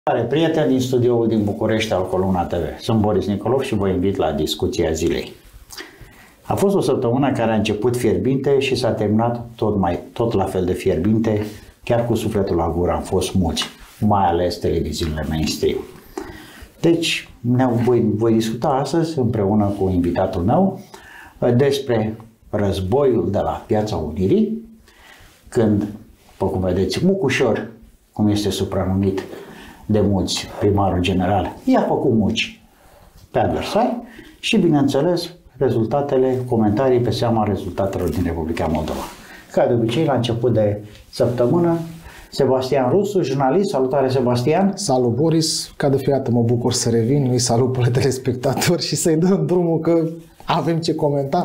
Prieteni din studioul din București al Columna TV. Sunt Boris Nicolov și vă invit la discuția zilei. A fost o săptămână care a început fierbinte și s-a terminat tot la fel de fierbinte, chiar cu sufletul la gură. Am fost mulți, mai ales televiziunile mainstream. Deci, voi discuta astăzi împreună cu invitatul meu despre războiul de la Piața Unirii, când, după cum vedeți, Mucușor, cum este supranumit de mulți, primarul general, i-a făcut muci pe adversari și, bineînțeles, comentarii pe seama rezultatelor din Republica Moldova. Ca de obicei, la început de săptămână, Sebastian Rusu, jurnalist. Salutare, Sebastian! Salut, Boris! Ca de fiecare dată mă bucur să revin, îi salut pe telespectatori și să-i dăm drumul că avem ce comenta.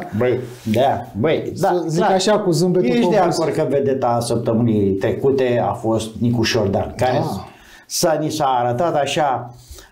Zic așa cu zâmbetul. Ești de acord că vedeta săptămânii trecute a fost Nicu Șordan, care ni s-a arătat așa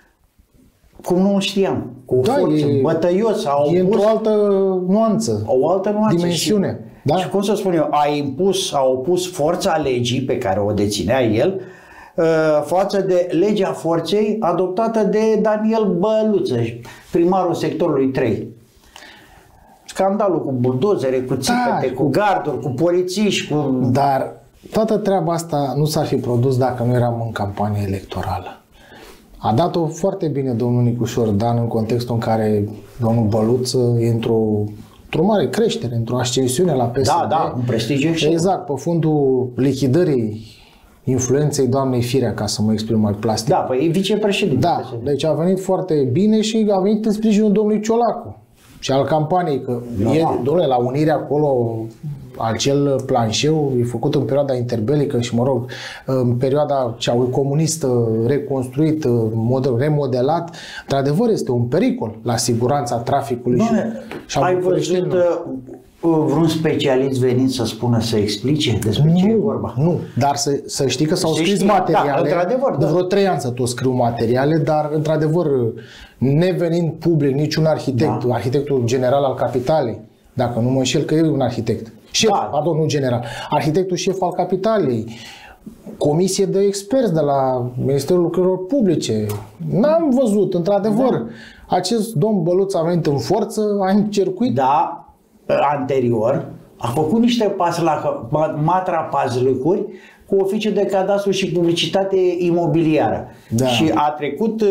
cum nu știam, cu o forță, bătăios. E într-o altă nuanță. O altă nuanță. Dimensiune. Și cum să spun eu, a opus forța legii pe care o deținea el față de legea forței adoptată de Daniel Băluță, primarul sectorului 3. Scandalul cu buldozere, cu țipete, cu garduri, cu polițiști, Dar toată treaba asta nu s-ar fi produs dacă nu eram în campanie electorală. A dat-o foarte bine domnul Nicu Șordan în contextul în care domnul Băluță e într-o mare creștere, într-o ascensiune la PSD. Un prestigiu. Exact, pe fundul lichidării influenței doamnei Firea, ca să mă exprim mai plastic. E vicepreședinte. Deci a venit foarte bine și a venit în sprijinul domnului Ciolacu și al campaniei, că domnule, la Unire acolo, acel planșeu e făcut în perioada interbelică și, în perioada cea comunistă, reconstruit, remodelat, într-adevăr este un pericol la siguranța traficului. Ai văzut vreun specialist venind să spună, să explice despre ce e vorba? Nu, dar să știi că s-au scris materiale, de vreo 3 ani să tot scriu materiale, dar într-adevăr, nevenind public niciun arhitect, arhitectul general al capitalei, dacă nu mă înșel că e un arhitect, nu general, arhitectul șef al capitalei, comisie de experți de la Ministerul Lucrărilor Publice, n-am văzut, într-adevăr, acest domn Băluț a venit în forță, a încercuit. Anterior a făcut niște pas la matrapazlăcuri cu oficiul de cadastru și publicitate imobiliară. Și a trecut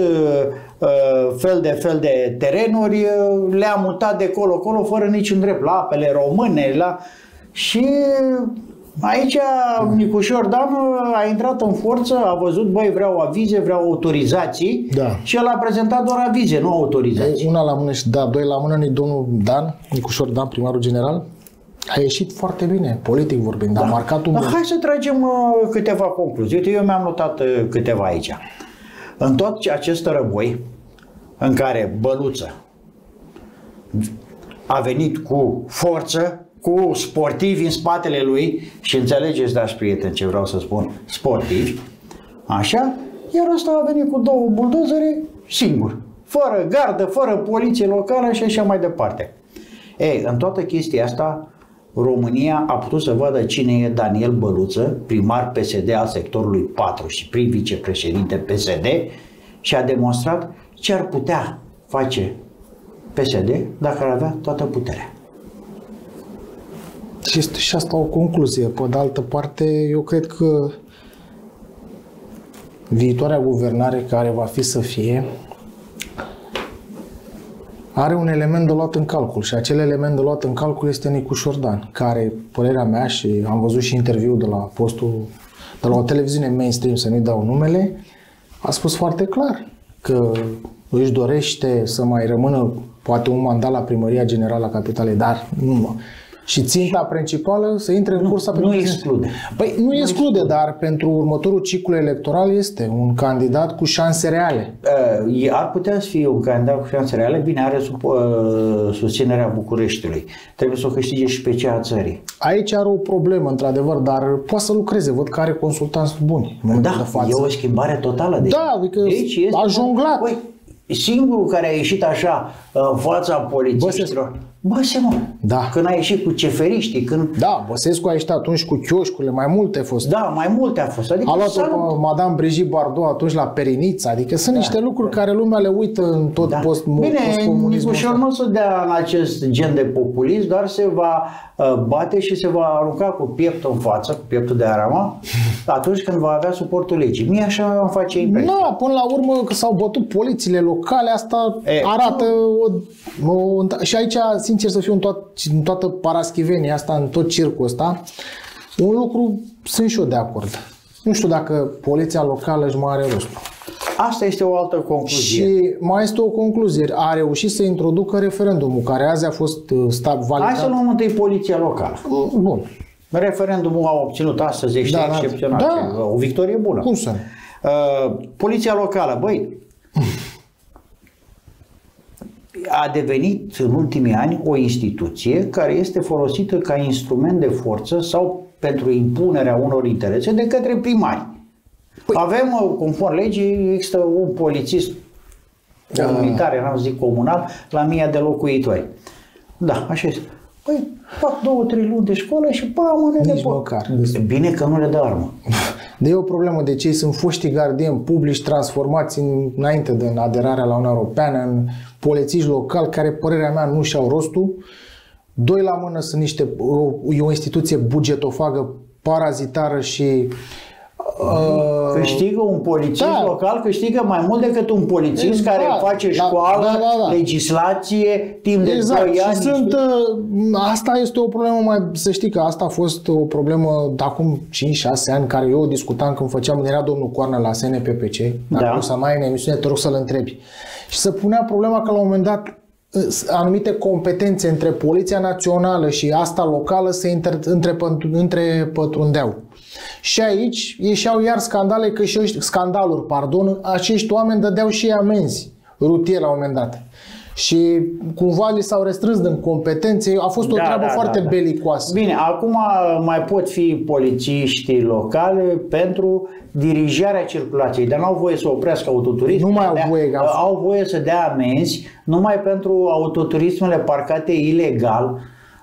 fel de terenuri, le-a mutat de colo-colo fără niciun drept, la apele române, și aici Nicu Șordan a intrat în forță, a văzut, vreau avize, vreau autorizații și el a prezentat doar avize, nu autorizații. Una la mână și doi la mână, domnul Nicu Șordan, primarul general, a ieșit foarte bine, politic vorbind, a marcat un... Hai să tragem câteva concluzii. Uite, eu mi-am notat câteva aici. În tot acest război în care Băluță a venit cu forță, cu sportivi în spatele lui, și înțelegeți, dragi prieteni, ce vreau să spun, sportivi, așa, iar ăsta a venit cu 2 buldozere singur, fără gardă, fără poliție locală și așa mai departe. În toată chestia asta, România a putut să vadă cine e Daniel Băluță, primar PSD al sectorului 4 și prim vicepreședinte PSD, și a demonstrat ce ar putea face PSD dacă ar avea toată puterea. Și asta o concluzie. Pe de altă parte, eu cred că viitoarea guvernare care va fi să fie are un element de luat în calcul și acel element de luat în calcul este Nicu Șordan, care, părerea mea, și am văzut și interviul de la o televiziune mainstream, să nu-i dau numele, a spus foarte clar că își dorește să mai rămână poate un mandat la Primăria Generală a Capitalei, dar și ținta principală să intre în cursa pentru exclude. Nu exclude, dar pentru următorul ciclu electoral este un candidat cu șanse reale. Ar putea să fie un candidat cu șanse reale, bine, are susținerea Bucureștiului. Trebuie să o câștige și pe cea a țării. Aici are o problemă, într-adevăr, dar poate să lucreze. Văd că are consultanți buni. E o schimbare totală. Adică a jonglat. singurul care a ieșit așa în fața polițiștilor, Băsescu, da. Când a ieșit cu ceferiștii, când... Da, Băsescu a ieșit atunci cu chioșcurile, mai multe au fost. Da, mai multe a fost. Adică a luat-o pe Madame Brigitte Bardot atunci la Perinița, adică sunt niște lucruri care lumea le uită în tot postcomunismul. Bine, Nicușor nu o să dea în acest gen de populism, doar se va bate și se va arunca cu pieptul în față, cu pieptul de arama, atunci când va avea suportul legii. Mie așa îmi face impresia. Da, până la urmă că s-au bătut polițiile locale, asta arată și aici, sincer să fiu, în toată paraschivenia asta, în tot circul ăsta, un lucru sunt și eu de acord. Nu știu dacă poliția locală își mai are rostul. Asta este o altă concluzie. Și mai este o concluzie. A reușit să introducă referendumul, care azi a fost validat. Hai să luăm întâi poliția locală. Bun. Referendumul a obținut astăzi, este excepțional. Da. O victorie bună. Cum să? Poliția locală, băi, a devenit în ultimii ani o instituție care este folosită ca instrument de forță sau pentru impunerea unor interese de către primari. Avem, conform legii, există un polițist comunitar, n-am zis comunal, la 1000 de locuitori. Da, așa este. Păi, fac 2-3 luni de școală și nici măcar. Bine că nu le dă armă. De e o problemă de cei sunt foștii gardieni publici transformați înainte de aderarea la Uniunea Europeană în polițiști locali care, părerea mea, nu și-au rostul. Doi la mână sunt e o instituție bugetofagă, parazitară și câștigă un polițist local, câștigă mai mult decât un polițist care face școală, legislație, timp de 2 ani. Asta este o problemă, să știi că asta a fost o problemă de acum 5-6 ani, care eu discutam când era domnul Coarnă la SNPPC, dacă o să mai ai în emisiune, te rog să-l întrebi. Și se punea problema că la un moment dat anumite competențe între Poliția Națională și asta locală se întrepătrundeau. Și aici ieșeau iar scandaluri, acești oameni dădeau și amenzi rutiere la un moment dat. Și cumva li s-au restrâns din competențe, a fost o treabă foarte belicoasă. Bine, acum mai pot fi polițiștii locale pentru dirijarea circulației, dar nu au voie să oprească autoturismul. Nu mai au voie. Au voie să dea amenzi numai pentru autoturismele parcate ilegal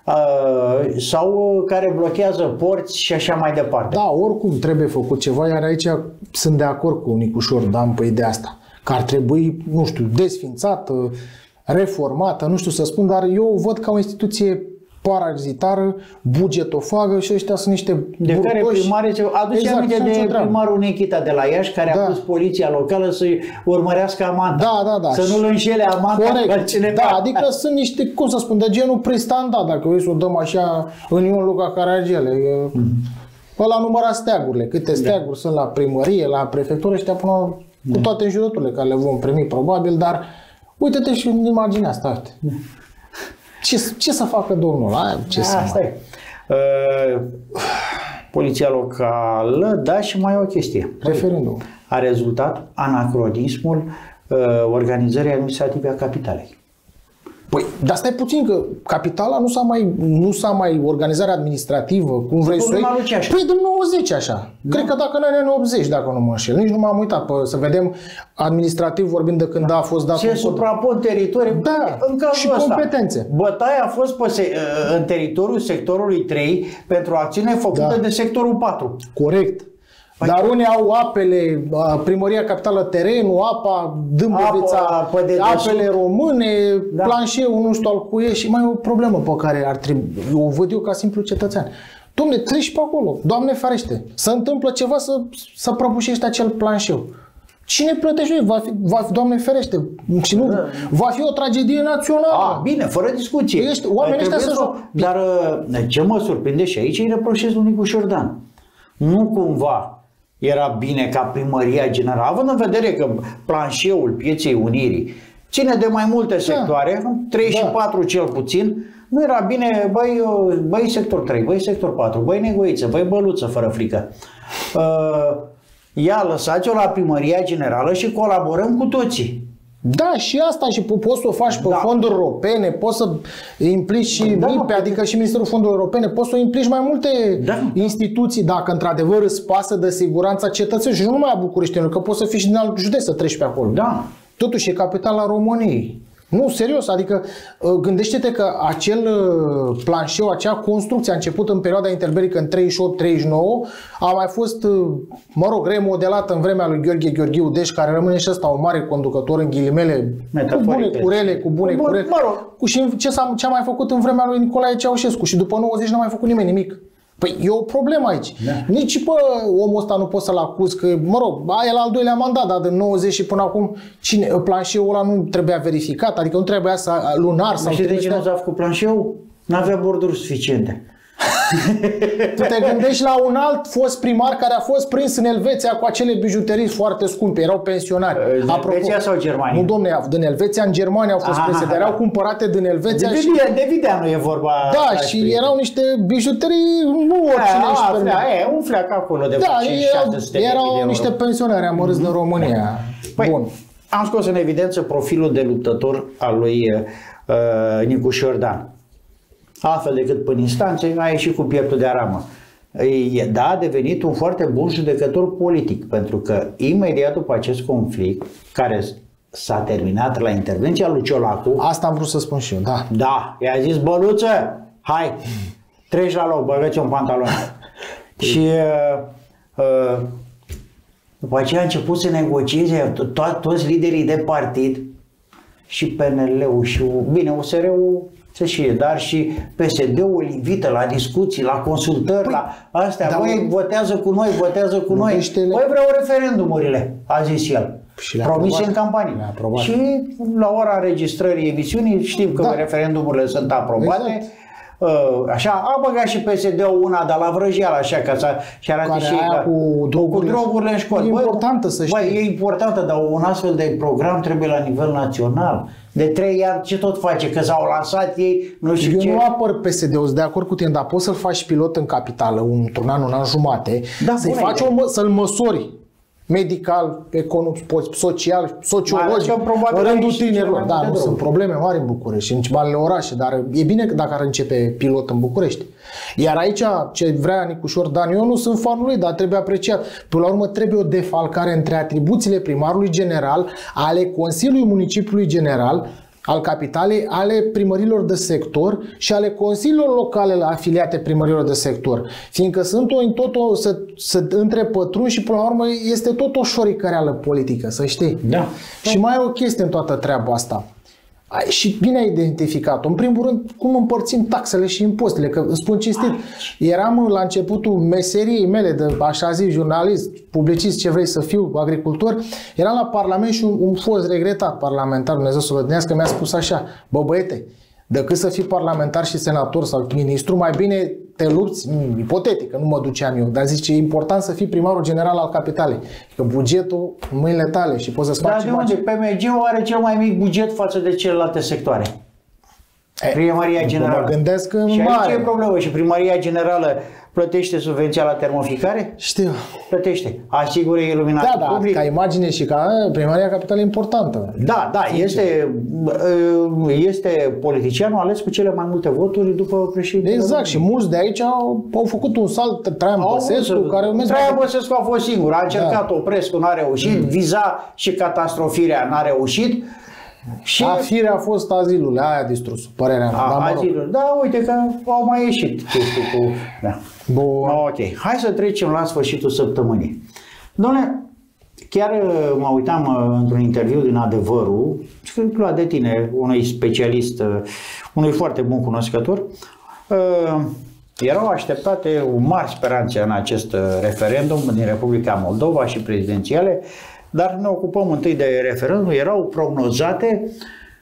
sau care blochează porți și așa mai departe. Da, oricum trebuie făcut ceva, iar aici sunt de acord cu Nicușor Dan pe ideea asta, că ar trebui, nu știu, desfințată, reformată, nu știu să spun, dar eu o văd ca o instituție parazitară, bugetofagă și ăștia sunt niște de care primarii aduce aminte de primarul Nechita de la Iași, care a pus poliția locală să urmărească amanta. Să nu-l înșele amanta. Corect. Da, adică sunt niște, cum să spun, de genul prestandard, dacă vrei să o dăm așa în Ion Luca Caragiale. Ăla număra steagurile, câte steaguri sunt la primărie, la prefectură, ăștia până cu toate înjurăturile care le vom primi probabil, dar uite-te și în imaginea asta. Ce să facă domnul ăla? Poliția locală, da, și mai e o chestie. Referendum. A rezultat anacronismul organizării administrative a capitalei. Păi, dar stai puțin că capitala nu s-a mai organizarea administrativă, cum vrei să o iei. Păi din 90 așa. Da. Cred că dacă în anii 80, dacă nu mă înșel. Nici nu m-am uitat să vedem administrativ vorbind de când a fost dat. Se suprapun teritorii. Da, în cazul și ăsta, competențe. Bătaia a fost în teritoriul sectorului 3 pentru acțiune făcută de sectorul 4. Corect. Dar unii au apele, Primăria Capitală Terenul, apa Dâmbovița, apele române, planșeul nu știu al cuie și mai e o problemă pe care ar trebui, o văd eu ca simplu cetățean. Dom'le, treci pe acolo, Doamne ferește, să întâmplă ceva să prăbușești acel planșeu. Cine plătește? Va fi, Doamne ferește, și nu, va fi o tragedie națională. Bine, fără discuție. Oamenii ăștia să Dar ce mă surprinde și aici îi reproșez lui Nicușor Dan. Nu cumva era bine ca Primăria Generală, având în vedere că planșeul Pieței Unirii ține de mai multe sectoare, 3 și 4 cel puțin, nu era bine, băi sector 3, băi sector 4, băi Negoiță, băi Băluță fără frică. Ia, lăsați-o la Primăria Generală și colaborăm cu toții. Da, și asta, și poți să o faci pe fonduri europene, poți să implici și MIPE, adică și Ministerul Fondurilor Europene, poți să o implici mai multe instituții, dacă într-adevăr îți pasă de siguranța cetățenilor și nu numai a Bucureștiului, că poți să fii și din alt județ să treci pe acolo. Da. Totuși e capitala României. Nu, serios, adică gândește-te că acel planșeu, acea construcție a început în perioada interbelică în 38-39, a mai fost, mă rog, remodelată în vremea lui Gheorghe Gheorghiu Deș, care rămâne și ăsta un mare conducător în ghilimele, cu bune curele, mă rog. Și ce a mai făcut în vremea lui Nicolae Ceaușescu și după 90 n-a mai făcut nimeni nimic. Păi e o problemă aici. Da. Nici pe omul ăsta nu poți să-l acuzi că, mă rog, el al doilea mandat, dar din 90 și până acum planșeul ăla nu trebuia verificat, adică nu trebuia să lunar sau... Și de ce nu s-a făcut planșeul? N-avea borduri suficiente. Tu te gândești la un alt fost primar care a fost prins în Elveția cu acele bijuterii foarte scumpe, erau pensionari. Din Elveția sau Germania? Nu, domne, din Elveția, în Germania au fost prinse, dar erau cumpărate din Elveția. De Videanu e vorba. Da, și erau niște bijuterii, nu oricine își permite. Un fleac acolo de 500 erau niște pensionari amărâți din România. Bun. Am scos în evidență profilul de luptător al lui Nicu Șordan. Altfel decât până instanțe, a ieșit cu pieptul de aramă. Da, a devenit un foarte bun judecător politic, pentru că imediat după acest conflict, care s-a terminat la intervenția lui Ciolacu... Asta am vrut să spun și eu, da. Da, i-a zis, Băluță, hai, treci la loc, băgă-ți un pantalon. Și după aceea a început să negocieze toți liderii de partid și PNL-ul și, bine, USR-ul să știe, dar și PSD-ul invită la discuții, la consultări, la astea. Da, voi votează cu noi, votează cu noi. Voi vreau referendumurile, a zis el. Promise în campanie. Și la ora înregistrării emisiunii știm că referendumurile sunt aprobate. Exact. Așa, a băgat și PSD-ul una de la vrăjeală, așa, ca să arate și cu drogurile în școli. E importantă să știi. E importantă, dar un astfel de program trebuie la nivel național. De 3 ani ce tot face? Că s-au lansat ei, nu știu ce. Eu nu apăr PSD-ul, sunt de acord cu tine, dar poți să-l faci pilot în capitală într-un an, un an jumate, să-i faci să-l măsori medical, economic, social, sociologic, în rândul tinerilor. Da, nu sunt probleme mari în București și în marile orașe, dar e bine dacă ar începe pilot în București. Iar aici, ce vrea Nicu Șordan, eu nu sunt fanul lui, dar trebuie apreciat. Până la urmă, trebuie o defalcare între atribuțiile primarului general, ale Consiliului Municipiului General, al capitalei, ale primărilor de sector și ale consiliilor locale afiliate primărilor de sector. Fiindcă sunt să întrepătruni și până la urmă este tot o șoricăreală politică, să știi. Da. Și mai e o chestie în toată treaba asta. Și bine ai identificat-o. În primul rând, cum împărțim taxele și impozitele, că îți spun cinstit, eram la începutul meseriei mele de, așa zis, jurnalist, publicist, ce vrei să fiu, agricultor, eram la Parlament și un fost regretat parlamentar, Dumnezeu să-l odihnească, mi-a spus așa: bă, băiete, decât să fii parlamentar și senator sau ministru, mai bine te lupți, ipotetic, că nu mă duceam eu, dar zice, e important să fii primarul general al capitalei, că bugetul în mâinile tale și poți să-ți faci... Dar de unde? PMG-ul are cel mai mic buget față de celelalte sectoare. Primăria Generală. Mă gândesc în și mare. aici e problemă. Și Primăria Generală plătește subvenția la termoficare? Știu. Plătește. Asigură iluminatul public. Ca imagine și ca Primăria Capitală importantă. Da, este politicianul ales cu cele mai multe voturi după președinte. Exact. Și mulți de aici au făcut un salt. Traian Băsescu, care... Traian Băsescu a fost singur. A încercat Oprescu, n-a reușit. Viza și Catastrofirea, n-a reușit. Și firea a fost azilul, aia a distrus, părerea mea. Azilul, da, uite că au mai ieșit chestii cu... Da. Bun. Ok, hai să trecem la sfârșitul săptămânii. Doamne, chiar mă uitam într-un interviu din Adevărul, luat de tine, unui specialist, unui foarte bun cunoscător, erau așteptate mari speranțe în acest referendum din Republica Moldova și prezidențiale, dar ne ocupăm întâi de referendum, erau prognozate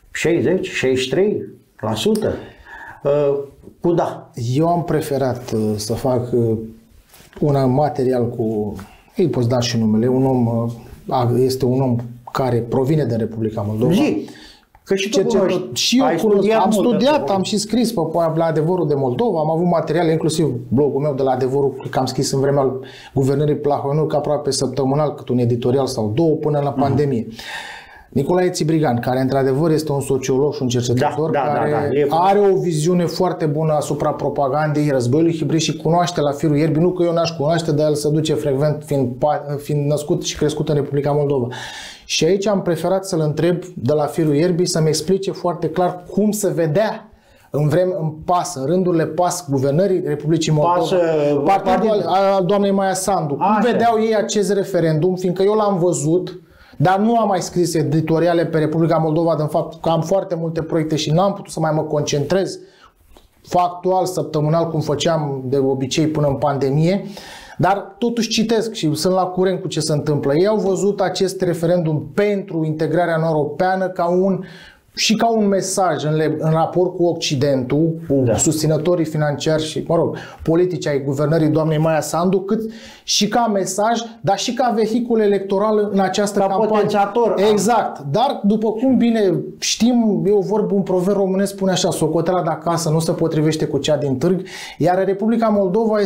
60-63% cu da. Eu am preferat să fac un material cu, îi poți da și numele, un om, este un om care provine din Republica Moldova. Că și tu cunoști. Și eu am studiat, am și scris la Adevărul de Moldova, am avut materiale, inclusiv blogul meu de la Adevărul, că am scris în vremea guvernării Plahotniuc, aproape săptămânal, cât un editorial sau două până la pandemie. Nicolae Țibrigan, care într-adevăr este un sociolog și un cercetător care are o viziune foarte bună asupra propagandei, războiului hibrid și cunoaște la firul ierbii, nu că eu n-aș cunoaște, dar el se duce frecvent fiind născut și crescut în Republica Moldova. Și aici am preferat să-l întreb de la firul ierbii să-mi explice foarte clar cum se vedea în PAS, în rândurile PAS, guvernării Republicii Moldova, partidul al doamnei Maia Sandu. Cum vedeau ei acest referendum, fiindcă eu l-am văzut, dar nu am mai scris editoriale pe Republica Moldova, de fapt că am foarte multe proiecte și n-am putut să mai mă concentrez factual, săptămânal, cum făceam de obicei până în pandemie, dar totuși citesc și sunt la curent cu ce se întâmplă. Ei au văzut acest referendum pentru integrarea în Europeană ca un mesaj în raport cu Occidentul, cu susținătorii financiari și, politici ai guvernării doamnei Maia Sandu, cât și ca mesaj, dar și ca vehicul electoral în această campanie. Potențiator. Exact. Dar, după cum bine știm, un proverb românesc spune așa: socoteala de acasă nu se potrivește cu cea din târg, iar Republica Moldova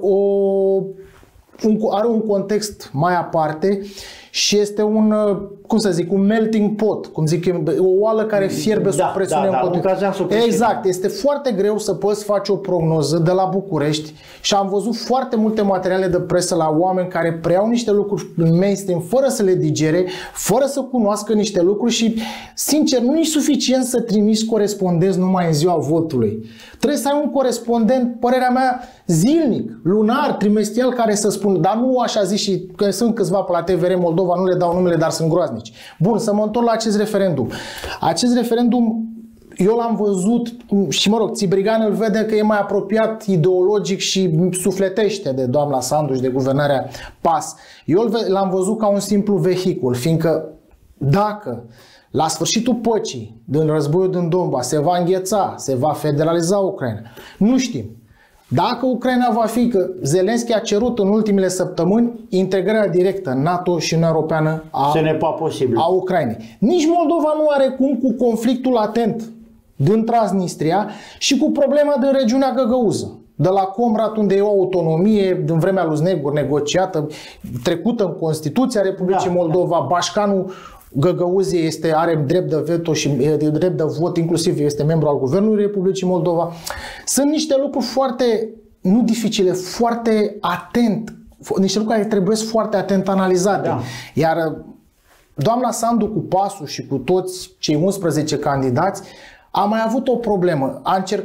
are un context mai aparte și este un melting pot, cum zic eu, o oală care fierbe sub presiune în continuu. Exact, este foarte greu să poți face o prognoză de la București și am văzut foarte multe materiale de presă la oameni care preiau niște lucruri în mainstream fără să le digere, fără să cunoască niște lucruri și, sincer, nu e suficient să trimiți corespondenți numai în ziua votului. Trebuie să ai un corespondent, părerea mea, zilnic, lunar, trimestrial, care să spună, dar nu așa zic, și că sunt câțiva pe la TVR Moldova, nu le dau numele, dar sunt groaznici. Bun, să mă întorc la acest referendum. Acest referendum eu l-am văzut și, Țibrigan îl vede că e mai apropiat ideologic și sufletește de doamna Sandu și de guvernarea PAS. Eu l-am văzut ca un simplu vehicul, fiindcă dacă la sfârșitul păcii din războiul din Donbass se va îngheța, se va federaliza Ucraina, nu știm. Dacă Ucraina va fi, că Zelenski a cerut în ultimele săptămâni integrarea directă în NATO și în Europeană a Ucrainei. Nici Moldova nu are cum, cu conflictul latent din Transnistria și cu problema din regiunea Găgăuză. De la Comrat, unde e o autonomie din vremea lui Znegur negociată, trecută în Constituția Republicii Moldova, Bașcanul Găgăuzie are drept de veto și drept de vot, inclusiv este membru al Guvernului Republicii Moldova. Sunt niște lucruri foarte, nu dificile, foarte atent, niște lucruri care trebuie foarte atent analizate. Iar doamna Sandu cu PAS-ul și cu toți cei 11 candidați a mai avut o problemă.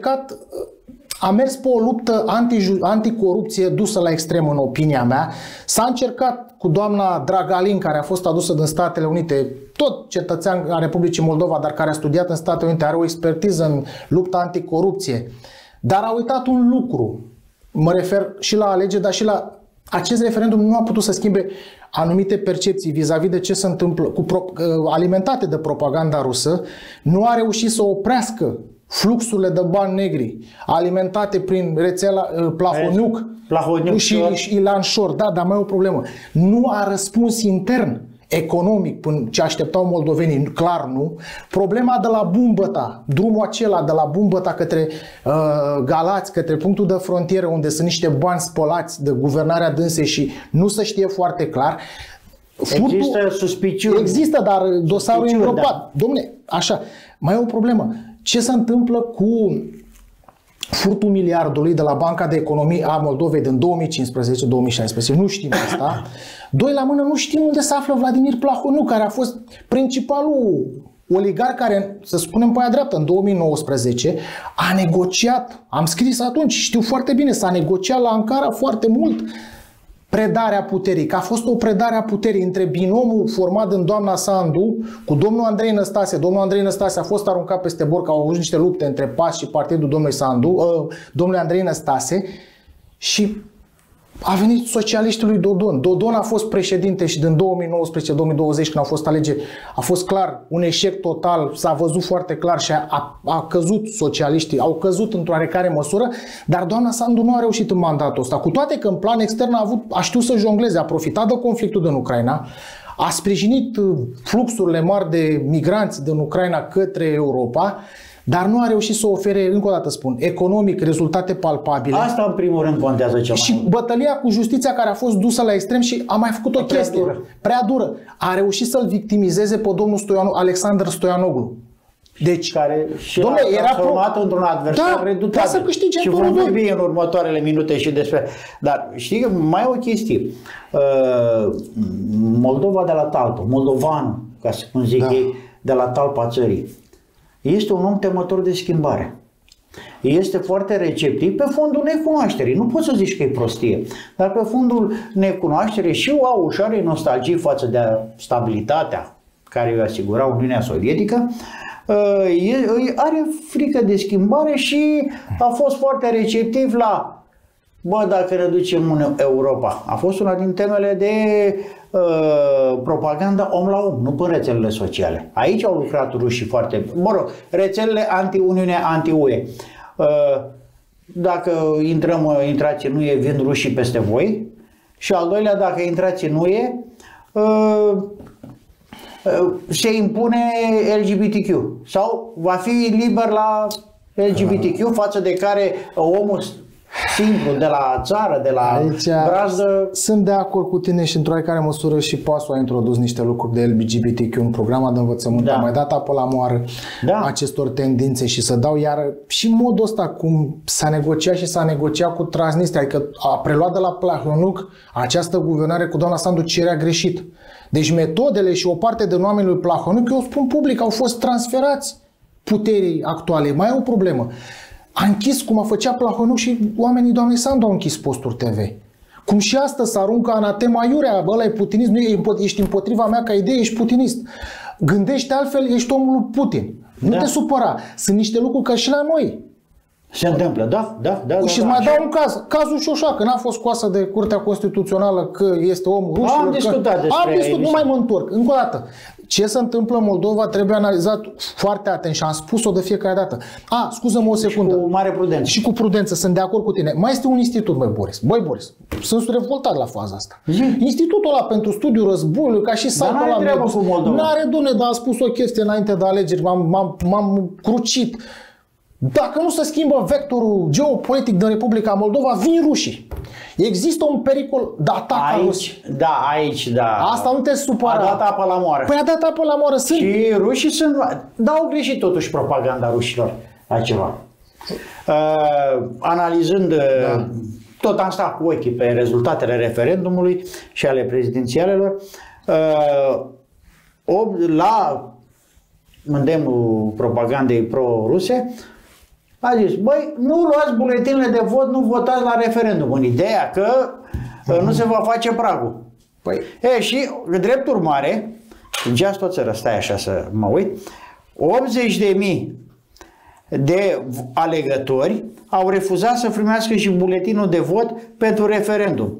A mers pe o luptă anticorupție dusă la extrem, în opinia mea. S-a încercat cu doamna Dragalin, care a fost adusă din Statele Unite, tot cetățean al Republicii Moldova, dar care a studiat în Statele Unite, are o expertiză în lupta anticorupție. Dar a uitat un lucru. Mă refer și la alegeri, dar și la acest referendum nu a putut să schimbe anumite percepții vis-a-vis de ce se întâmplă, alimentate de propaganda rusă. Nu a reușit să oprească fluxurile de bani negri alimentate prin rețela Plahoniuc și Ilan Șor. Da, dar mai e o problemă. Nu a răspuns intern, economic, până ce așteptau moldovenii, clar nu. Problema de la Bumbăta, drumul acela de la Bumbăta către Galați, către punctul de frontieră, unde sunt niște bani spălați de guvernarea dânsei și nu se știe foarte clar. Există suspiciuni. Există, dar dosarul e îngropat. Dom'le, așa, mai e o problemă. Ce se întâmplă cu furtul miliardului de la Banca de Economie a Moldovei din 2015-2016? Nu știm asta. Doi la mână, nu știm unde se află Vladimir Plahoniuc, care a fost principalul oligar care, să spunem pe aia dreaptă, în 2019 a negociat, am scris atunci, știu foarte bine, s-a negociat la Ankara foarte mult predarea puterii, că a fost o predare a puterii între binomul format din doamna Sandu cu domnul Andrei Năstase. Domnul Andrei Năstase a fost aruncat peste bord, că au avut niște lupte între PAS și partidul domnului Andrei Năstase, și a venit socialiștii lui Dodon. Dodon a fost președinte și din 2019-2020, când au fost alegeri, a fost clar un eșec total, s-a văzut foarte clar și a căzut socialiștii, au căzut într-o oarecare măsură, dar doamna Sandu nu a reușit în mandatul ăsta. Cu toate că în plan extern a știut să jongleze, a profitat de conflictul din Ucraina, a sprijinit fluxurile mari de migranți din Ucraina către Europa, dar nu a reușit să ofere, încă o dată spun, economic rezultate palpabile. Asta în primul rând contează cel mai și mult. bătălia cu justiția care a fost dusă la extrem și a mai făcut o chestie prea dură. A reușit să-l victimizeze pe domnul Alexander Stoianoglu. Deci, care și era transformat într-un adversar redutabil. Să câștige și vom vorbi în următoarele minute și despre... Dar știi că mai e o chestie. Moldova de la talpă, moldovanul, ca să cum zic ei, de la talpa țării, este un om temător de schimbare. Este foarte receptiv pe fondul necunoașterii. Nu poți să zici că e prostie, dar pe fondul necunoașterii și au ușoare nostalgie față de stabilitatea care îi asigura Uniunea Sovietică. Are frică de schimbare și a fost foarte receptiv la dacă ne ducem în Europa. A fost una din temele de propaganda om la om, nu pe rețelele sociale. Aici au lucrat rușii foarte... rețelele anti-Uniune, anti-UE. Dacă intrați în UE, vin rușii peste voi. Și al doilea, dacă intrați în UE, se impune LGBTQ sau va fi liber la LGBTQ față de care omul simplu de la țară, de la brazdă... Sunt de acord cu tine și într-o oarecare măsură și PAS-ul a introdus niște lucruri de LGBTQ în programa de învățământ. A mai dat apă la moară acestor tendințe și să dau iar și modul ăsta cum s-a negociat și s-a negociat cu Transnistria, adică a preluat de la Plahotniuc această guvernare cu doamna Sandu ce era greșit. Deci metodele și o parte din oamenii lui Plahotniuc, eu spun public, au fost transferați puterii actuale. Mai e o problemă. A închis, cum a făcea Plahotniuc și oamenii doamnei Sandu au închis posturi TV. Cum și astăzi se aruncă anatema iurea, ăla e putinist, nu ești împotriva mea ca idee, ești putinist. Gândește altfel, ești omul lui Putin. Nu te supăra. Sunt niște lucruri ca și la noi. Se întâmplă, da. Și mai dau un caz. Cazul Șoșoacă n-a fost scoasă de Curtea Constituțională că este omul rușilor. Am discutat despre nu mai mă întorc. Încă o dată. Ce se întâmplă în Moldova trebuie analizat foarte atent și am spus-o de fiecare dată. Scuză-mă o secundă. Și cu mare prudență. Și cu prudență, sunt de acord cu tine. Mai este un institut, Boris. Boris, sunt revoltat la faza asta. Institutul ăla pentru studiul războiului, ca și site-ul ăla Medus. N-are, domne, dar a spus o chestie înainte de alegeri, m-am crucit. Dacă nu se schimbă vectorul geopolitic din Republica Moldova, vin rușii. Există un pericol de atac al Rusiei. Aici, da. Asta nu te supăra. A dat apă la moară. Păi a dat apă la moară. Și rușii sunt... Dar au greșit totuși propaganda rușilor la ceva. Analizând... Tot am stat cu ochii pe rezultatele referendumului și ale prezidențialelor. La îndemnul propagandei pro-ruse, a zis, nu luați buletinele de vot, nu votați la referendum, în ideea că nu se va face pragul. Și, drept urmare, îngeați tot țără, stai așa să mă uit, 80.000 de alegători au refuzat să primească și buletinul de vot pentru referendum.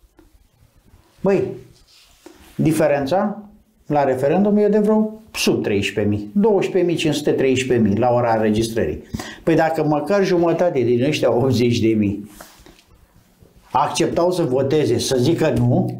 Diferența la referendum e de vreo sub 13.000, 12.500, 13.000 la ora înregistrării. Păi dacă măcar jumătate din ăștia 80.000 acceptau să voteze, să zică nu.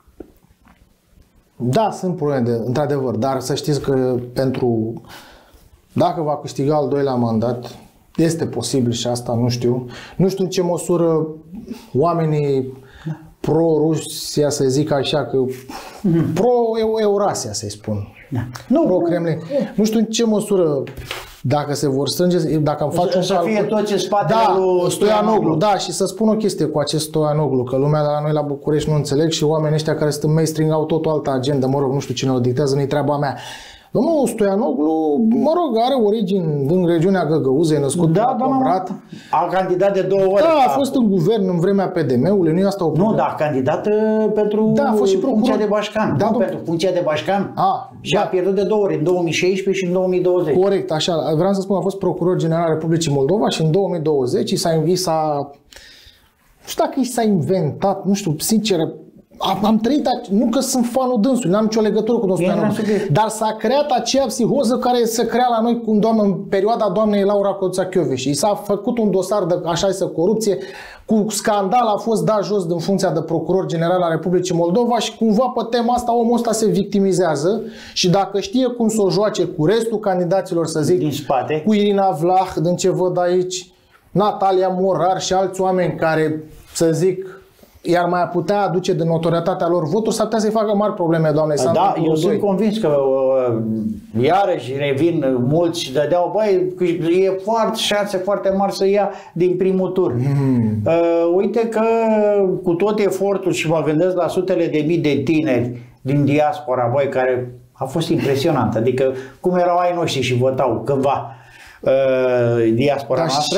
Da, sunt probleme, într-adevăr, dar să știți că dacă va câștiga al doilea mandat, este posibil și asta, nu știu în ce măsură oamenii pro-Rusia, să zic așa, că pro-Eurasia, să-i spun. Pro-Kremlin. Nu știu în ce măsură, dacă se vor strânge, dacă îmi fac să fie toți în spatele lui Stoianoglu. Da, și să spun o chestie cu acest Stoianoglu, că lumea de la noi la București nu înțeleg și oamenii ăștia care sunt mainstream au tot o altă agendă, nu știu cine o dictează, nu-i treaba mea. Domnul Stoianoglu, are origini din regiunea Găgăuzei, născut la Comrat. A candidat de 2 ori. A fost în guvern în vremea PDM-ului, nu e asta o problemă. A candidat pentru funcția de bașcan. Pentru funcția de bașcan. Și a pierdut de 2 ori, în 2016 și în 2020. Corect, așa. Vreau să spun, a fost procuror general al Republicii Moldova și în 2020 nu știu dacă i s-a inventat, nu știu, sincer, am trăit, nu că sunt fanul dânsului, n-am nicio legătură cu dânsul, dar s-a creat aceea psihoză care se crea la noi în perioada doamnei Laura Codruța Kövesi. I s-a făcut un dosar de așa zisă corupție, cu scandal a fost dat jos din funcția de procuror general al Republicii Moldova și cumva pe tema asta omul ăsta se victimizează și dacă știe cum să o joace cu restul candidaților, să zic, din spate, cu Irina Vlah, din ce văd aici, Natalia Morar și alți oameni care, să zic, iar mai putea aduce de notorietatea lor voturi, s-ar putea să-i facă mari probleme, doamne Sandu. Da, eu sunt convins că iarăși revin mulți și dădeau, băi, e șanse foarte mari să ia din primul tur. Uite că cu tot efortul și mă gândesc la sutele de mii de tineri din diaspora, băi, care a fost impresionant, adică cum erau ai noștri și votau cândva diaspora noastră.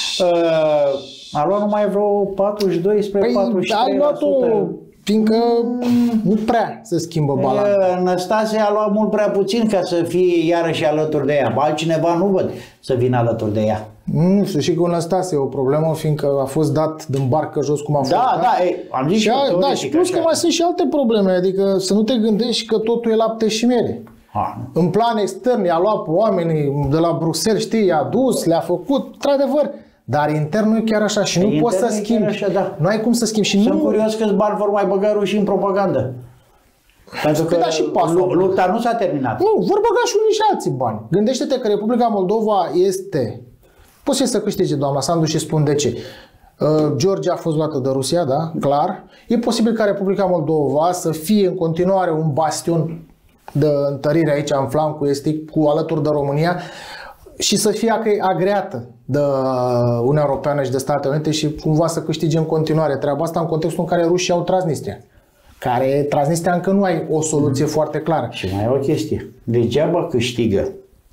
A luat numai vreo 42 spre 43%. Ai luat-o, fiindcă nu prea se schimbă balanța. Năstase a luat mult prea puțin ca să fie iarăși alături de ea. Altcineva nu văd să vină alături de ea. Nu știu, și cu Năstase e o problemă, fiindcă a fost dat din barcă jos cum a fost. Da, am zis și plus că mai sunt și alte probleme, adică să nu te gândești că totul e lapte și mere. În plan extern i-a luat pe oamenii de la Bruxelles, știi, i-a dus, le-a făcut, într-adevăr. Dar intern nu e chiar așa și nu poți să schimbi. Așa, da. Nu ai cum să schimbi. Și sunt curios câți bani vor mai băga rușii în propagandă. Pentru că și lupta nu s-a terminat. Nu, vor băga și unii și alții bani. Gândește-te că Republica Moldova este... Poți să câștige, doamna Sandu, și spun de ce. Georgia a fost luată de Rusia, da, clar. E posibil ca Republica Moldova să fie în continuare un bastion de întărire aici în flancul estic, cu alături de România, și să fie agreată de Uniunea Europeană și de Statele Unite și cumva să câștige în continuare treaba asta în contextul în care rușii au Transnistria. Care Transnistria încă nu ai o soluție foarte clară. Și mai e o chestie. Degeaba câștigă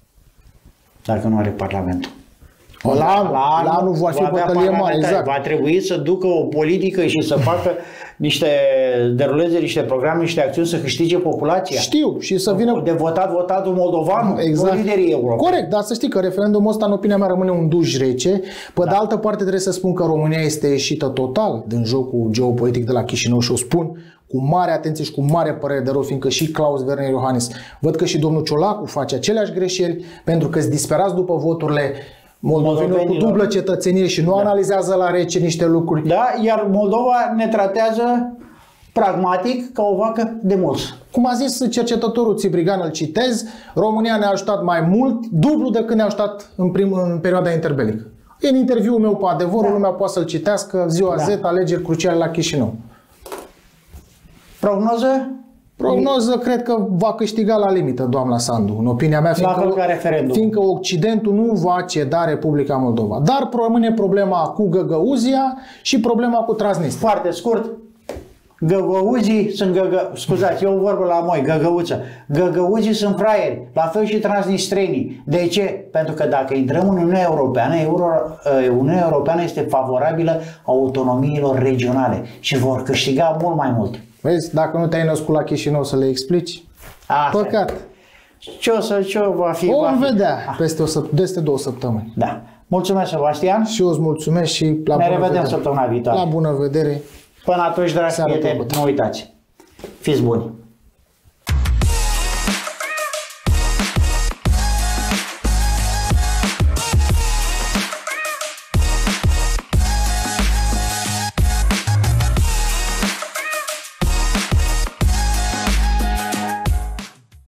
dacă nu are Parlamentul. La anul va fi bătălie mare, exact. Va trebui să ducă o politică și să facă deruleze niște programe, niște acțiuni să câștige populația. Știu, și să vină... De votatul moldovan, exact. Liderii europeni. Corect, dar să știi că referendumul ăsta, în opinia mea, rămâne un duș rece. Pe de altă parte, trebuie să spun că România este ieșită total din jocul geopolitic de la Chișinău și o spun cu mare atenție și cu mare părere de rău, fiindcă și Klaus Werner Iohannis, văd că și domnul Ciolacu face aceleași greșeli, pentru că sunt disperați după voturile moldovenilor cu dublă cetățenie și nu analizează la rece niște lucruri. Da, iar Moldova ne tratează pragmatic ca o vacă de mulți. Cum a zis cercetătorul Țibrigan, îl citez, România ne-a ajutat mai mult, dublu decât ne-a ajutat în perioada interbelică. În interviul meu pe Adevărul, lumea poate să-l citească, ziua Z, alegeri cruciale la Chișinău. Prognoză? Prognoză, cred că va câștiga la limită, doamna Sandu, în opinia mea, fiindcă Occidentul nu va ceda Republica Moldova. Dar rămâne problema cu Găgăuzia și problema cu Transnistria. Foarte scurt, Găgăuzii sunt scuzați, eu vorbă la moi, Găgăuță. Găgăuzii sunt fraieri, la fel și transnistrenii. De ce? Pentru că dacă intrăm în Uniunea Europeană, Uniunea Europeană este favorabilă autonomiilor regionale și vor câștiga mult mai mult. Vezi, dacă nu te-ai născut la Chișinău să le explici, păcat. Ce va fi? Vom vedea peste 2 săptămâni. Da. Mulțumesc, Sebastian. Și eu îți mulțumesc și la ne revedem săptămâna viitoare. La bună vedere. Până atunci, dragi prieteni, nu uitați. Fiți buni.